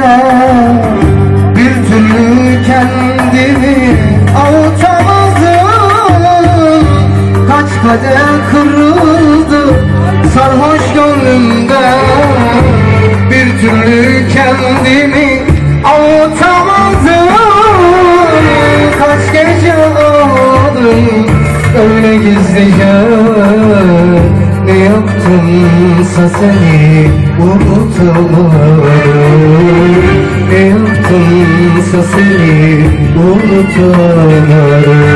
bir türlü kendimi avutamadım. Kaç kadeh kırıldı sarhoş gönlümde, bir türlü kendimi avutamadım. Kaç gece ağladım öyle gizlice, ne yaptımsa seni unutamadım. Ne yaptımsa seni unutamadım.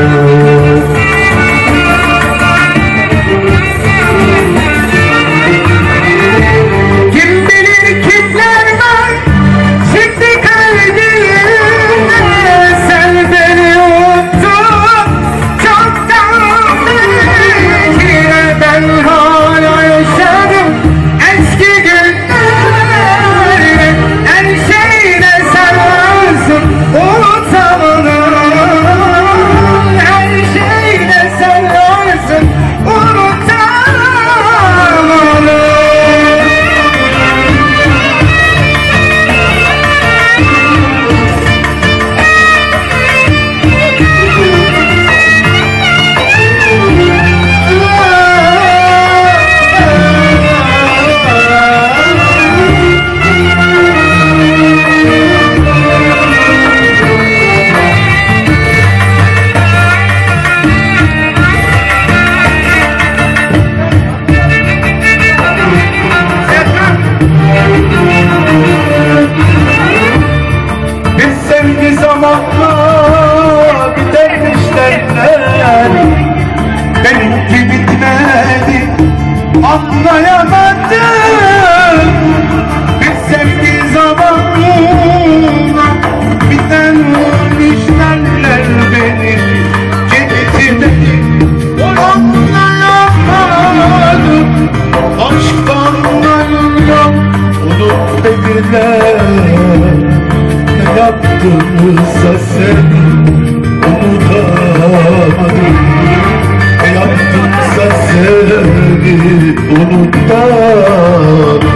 Benimki bitmedi, anlayamadım. Bir sevgi zamanla biten işlerler benim cennetime. Anlayamadım, aşktan anlam unut dediler. Ne yaptımsa seni unutamadım. Ne yaptımsa seni unutamadım.